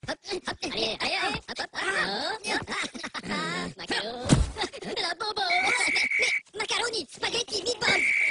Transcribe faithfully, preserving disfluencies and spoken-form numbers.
hop, hop, allez, allez, hop, hop, hop, hop, macaro, la bobo, mais, macaroni, spaghetti, meatballs,